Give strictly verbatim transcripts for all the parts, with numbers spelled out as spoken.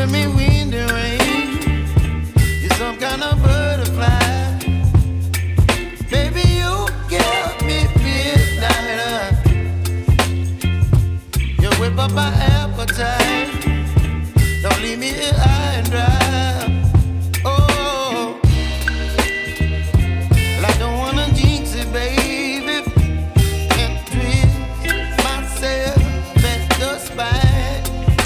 giving me wind and rain. You're some kind of butterfly. Baby, you give me midnight. You whip up my appetite. Don't leave me here high and dry. Oh, well, I don't wanna jinx it, baby, and twist myself at the spine.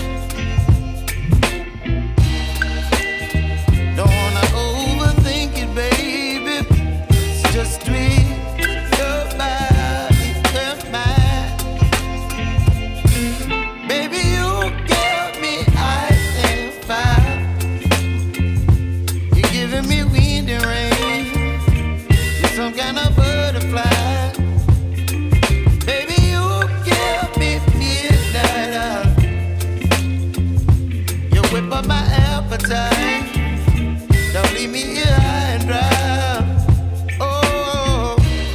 Don't wanna overthink it, baby. It's just twist your body and mine. Baby, you give me ice and fire. You're giving me wind and rain. You're some kind of butterfly. Baby, you give me midnight. You whip up my appetite. Don't leave me here high and dry. Oh,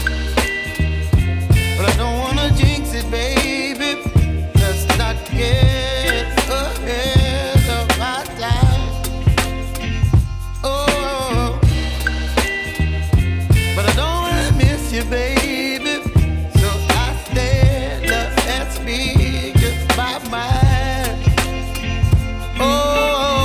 but I don't wanna jinx it, baby. Let's not get ahead of my time. Oh, but I don't wanna miss you, baby. So I stand up and speak just my mind. Oh.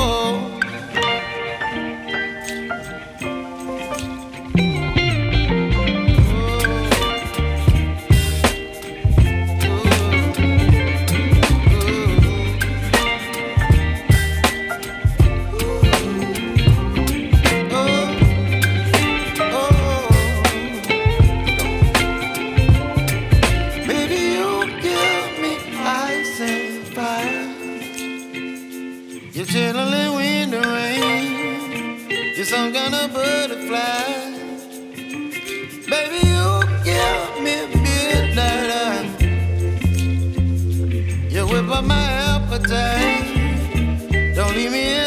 You're chilling wind and rain. You're some kind of butterfly. Baby, you give me midnight. You whip up my appetite. Don't leave me